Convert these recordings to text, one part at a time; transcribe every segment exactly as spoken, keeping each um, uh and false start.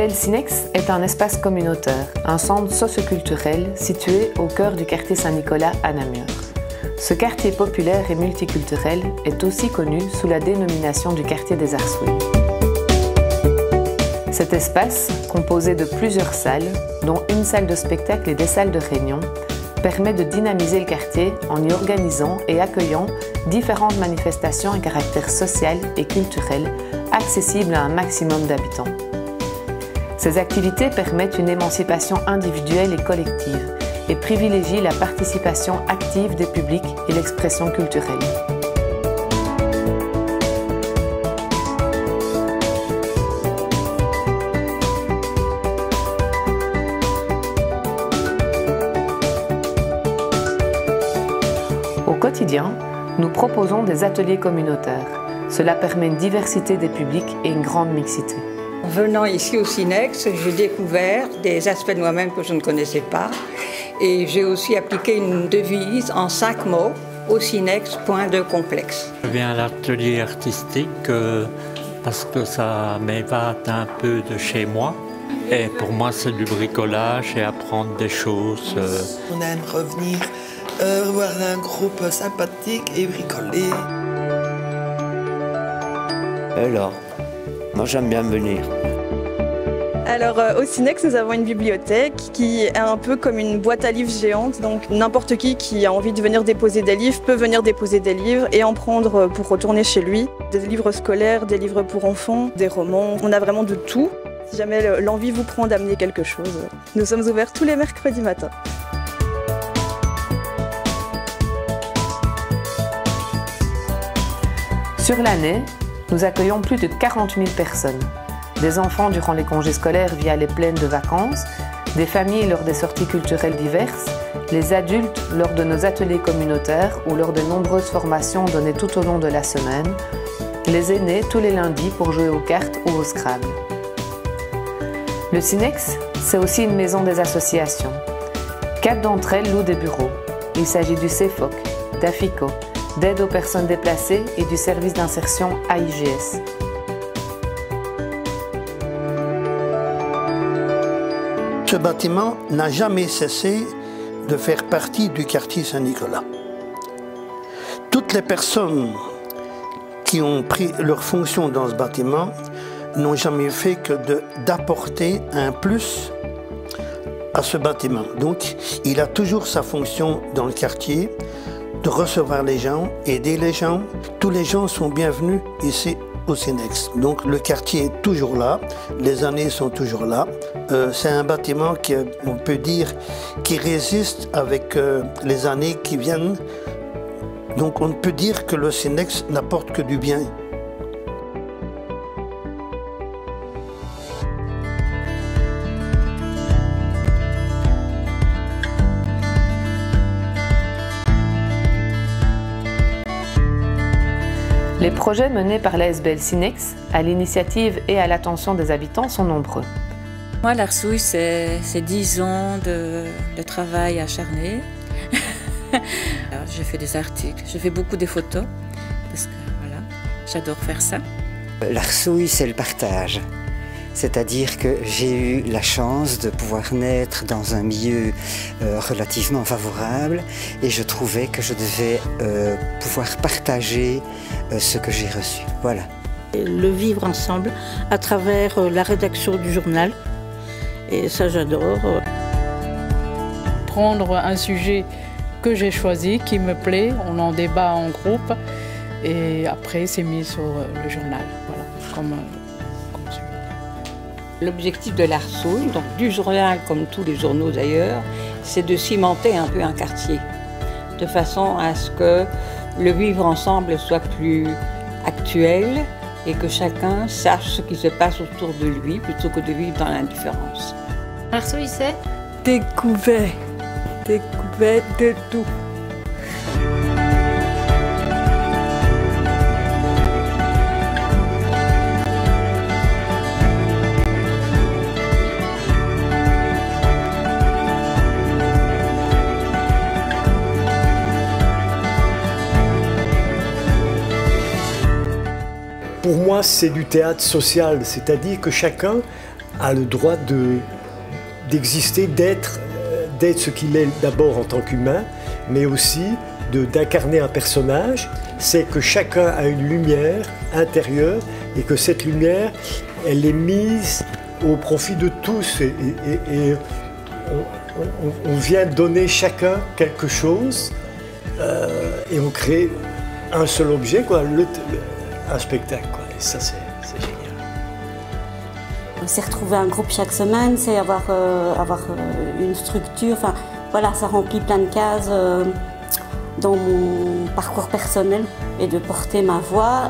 B L Sinex est un espace communautaire, un centre socioculturel situé au cœur du quartier Saint-Nicolas à Namur. Ce quartier populaire et multiculturel est aussi connu sous la dénomination du quartier des Arsouilles. Cet espace, composé de plusieurs salles, dont une salle de spectacle et des salles de réunion, permet de dynamiser le quartier en y organisant et accueillant différentes manifestations à caractère social et culturel accessibles à un maximum d'habitants. Ces activités permettent une émancipation individuelle et collective et privilégient la participation active des publics et l'expression culturelle. Au quotidien, nous proposons des ateliers communautaires. Cela permet une diversité des publics et une grande mixité. En venant ici au Sinex, j'ai découvert des aspects de moi-même que je ne connaissais pas. Et j'ai aussi appliqué une devise en cinq mots, au Sinex, point de complexe. Je viens à l'atelier artistique euh, parce que ça m'évade un peu de chez moi. Et pour moi, c'est du bricolage et apprendre des choses. Euh... On aime revenir euh, voir un groupe sympathique et bricoler. Alors, moi j'aime bien venir. Alors euh, au Sinex, nous avons une bibliothèque qui est un peu comme une boîte à livres géante. Donc n'importe qui qui a envie de venir déposer des livres peut venir déposer des livres et en prendre pour retourner chez lui. Des livres scolaires, des livres pour enfants, des romans. On a vraiment de tout. Si jamais l'envie vous prend d'amener quelque chose, nous sommes ouverts tous les mercredis matins. Sur l'année, nous accueillons plus de quarante mille personnes. Des enfants durant les congés scolaires via les plaines de vacances, des familles lors des sorties culturelles diverses, les adultes lors de nos ateliers communautaires ou lors de nombreuses formations données tout au long de la semaine, les aînés tous les lundis pour jouer aux cartes ou au Scrabble. Le Sinex, c'est aussi une maison des associations. Quatre d'entre elles louent des bureaux. Il s'agit du CEFOC, d'AFICO, d'aide aux personnes déplacées et du service d'insertion A I G S. Ce bâtiment n'a jamais cessé de faire partie du quartier Saint-Nicolas. Toutes les personnes qui ont pris leur fonction dans ce bâtiment n'ont jamais fait que d'apporter un plus à ce bâtiment. Donc, il a toujours sa fonction dans le quartier, de recevoir les gens, aider les gens. Tous les gens sont bienvenus ici au Sinex. Donc le quartier est toujours là, les années sont toujours là. Euh, c'est un bâtiment qui, on peut dire, qui résiste avec euh, les années qui viennent. Donc on peut dire que le Sinex n'apporte que du bien. Les projets menés par l'A S B L Sinex, à l'initiative et à l'attention des habitants, sont nombreux. Moi, l'Arsouille, c'est dix ans de, de travail acharné. J'ai fait des articles, je fais beaucoup de photos, parce que voilà, j'adore faire ça. L'Arsouille, c'est le partage. C'est-à-dire que j'ai eu la chance de pouvoir naître dans un milieu euh, relativement favorable et je trouvais que je devais euh, pouvoir partager euh, ce que j'ai reçu. Voilà. Le vivre ensemble à travers euh, la rédaction du journal et ça j'adore. Prendre un sujet que j'ai choisi, qui me plaît, on en débat en groupe et après c'est mis sur le journal. Voilà, comme, L'objectif de l'Arsouille, donc du journal comme tous les journaux d'ailleurs, c'est de cimenter un peu un quartier, de façon à ce que le vivre ensemble soit plus actuel et que chacun sache ce qui se passe autour de lui plutôt que de vivre dans l'indifférence. L'Arsouille, c'est découvert, découvert de tout. Pour moi, c'est du théâtre social, c'est-à-dire que chacun a le droit de, d'exister, d'être, d'être ce qu'il est d'abord en tant qu'humain, mais aussi de, d'incarner un personnage. C'est que chacun a une lumière intérieure et que cette lumière, elle est mise au profit de tous. Et, et, et on, on, on vient donner chacun quelque chose euh, et on crée un seul objet, quoi, le, le, un spectacle, quoi. Et ça, c'est, c'est génial. C'est retrouver un groupe chaque semaine, c'est avoir, euh, avoir euh, une structure. Enfin, voilà, ça remplit plein de cases euh, dans mon parcours personnel et de porter ma voix.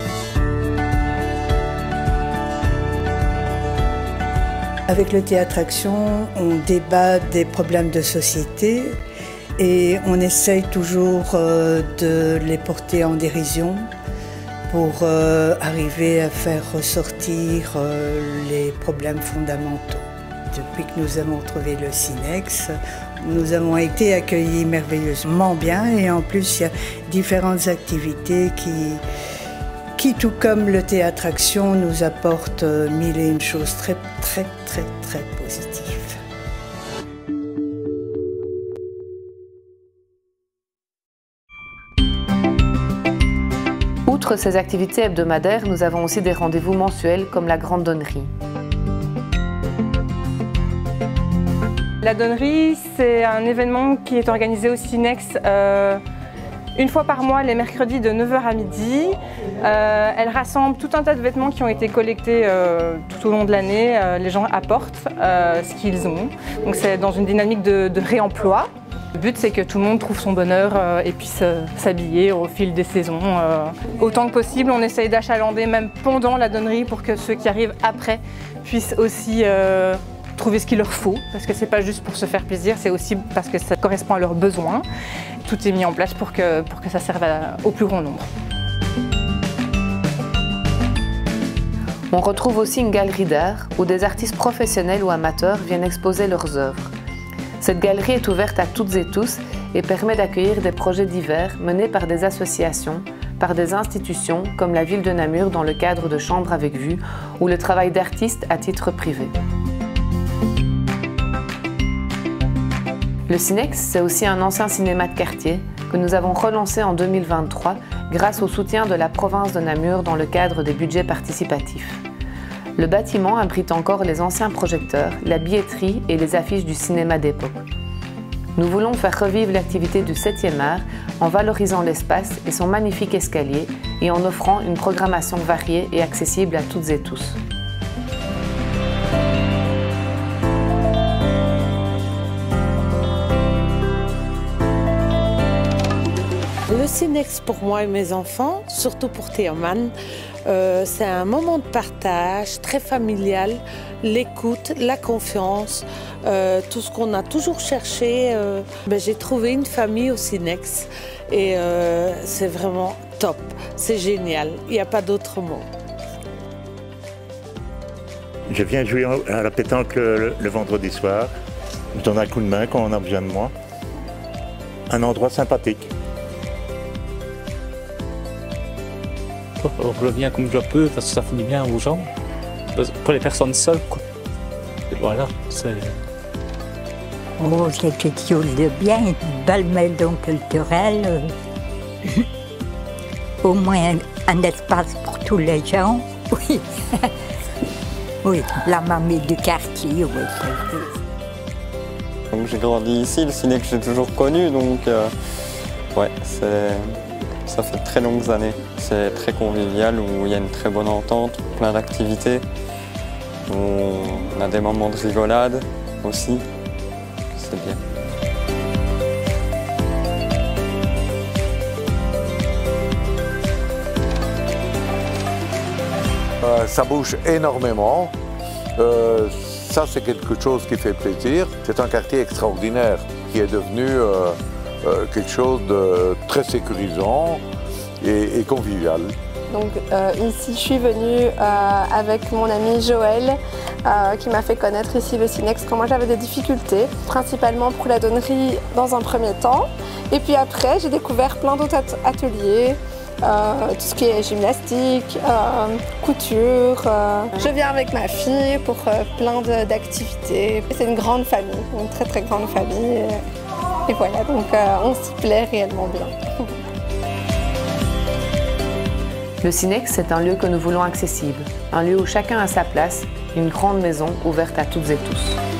Avec le Théâtre Action, on débat des problèmes de société et on essaye toujours euh, de les porter en dérision pour euh, arriver à faire ressortir euh, les problèmes fondamentaux. Depuis que nous avons trouvé le Sinex, nous avons été accueillis merveilleusement bien et en plus il y a différentes activités qui, qui tout comme le Théâtre Action, nous apportent mille et une choses très très très très positives. Outre ces activités hebdomadaires, nous avons aussi des rendez-vous mensuels comme la Grande Donnerie. La Donnerie, c'est un événement qui est organisé au Sinex euh, une fois par mois, les mercredis de neuf heures à midi. Euh, elle rassemble tout un tas de vêtements qui ont été collectés euh, tout au long de l'année. Euh, les gens apportent euh, ce qu'ils ont. Donc c'est dans une dynamique de, de réemploi. Le but, c'est que tout le monde trouve son bonheur euh, et puisse euh, s'habiller au fil des saisons. Euh. Autant que possible, on essaye d'achalander même pendant la donnerie pour que ceux qui arrivent après puissent aussi euh, trouver ce qu'il leur faut. Parce que c'est pas juste pour se faire plaisir, c'est aussi parce que ça correspond à leurs besoins. Tout est mis en place pour que, pour que ça serve à, au plus grand nombre. On retrouve aussi une galerie d'art où des artistes professionnels ou amateurs viennent exposer leurs œuvres. Cette galerie est ouverte à toutes et tous et permet d'accueillir des projets divers menés par des associations, par des institutions comme la ville de Namur dans le cadre de Chambres avec vue ou le travail d'artistes à titre privé. Le Sinex, c'est aussi un ancien cinéma de quartier que nous avons relancé en deux mille vingt-trois grâce au soutien de la province de Namur dans le cadre des budgets participatifs. Le bâtiment abrite encore les anciens projecteurs, la billetterie et les affiches du cinéma d'époque. Nous voulons faire revivre l'activité du septième art en valorisant l'espace et son magnifique escalier et en offrant une programmation variée et accessible à toutes et tous. Le Sinex pour moi et mes enfants, surtout pour Théoman, euh, c'est un moment de partage très familial, l'écoute, la confiance, euh, tout ce qu'on a toujours cherché. Euh, ben, j'ai trouvé une famille au Sinex et euh, c'est vraiment top, c'est génial, il n'y a pas d'autre mot. Je viens jouer à la pétanque le, le vendredi soir, je donne un coup de main quand on a besoin de moi. Un endroit sympathique. Je reviens comme je peux parce que ça finit bien aux gens, pour les personnes seules, quoi. Et voilà, c'est... Oh, c'est quelque chose de bien, une belle maison culturelle. Au moins un espace pour tous les gens. Oui, oui, la mamie du quartier, oui. Donc j'ai grandi ici, le Sinex j'ai toujours connu, donc euh, ouais, c'est... Ça fait de très longues années. C'est très convivial, où il y a une très bonne entente, plein d'activités. On a des moments de rigolade aussi. C'est bien. Euh, ça bouge énormément. Euh, ça, c'est quelque chose qui fait plaisir. C'est un quartier extraordinaire qui est devenu euh, Euh, quelque chose de très sécurisant et, et convivial. Donc euh, ici, je suis venue euh, avec mon ami Joël euh, qui m'a fait connaître ici le Sinex quand moi j'avais des difficultés, principalement pour la donnerie dans un premier temps. Et puis après, j'ai découvert plein d'autres at ateliers euh, tout ce qui est gymnastique, euh, couture. Euh. Je viens avec ma fille pour euh, plein d'activités. C'est une grande famille, une très très grande famille. Et, et voilà, donc euh, on s'y plaît réellement bien. Le Sinex, c'est un lieu que nous voulons accessible, un lieu où chacun a sa place, une grande maison ouverte à toutes et tous.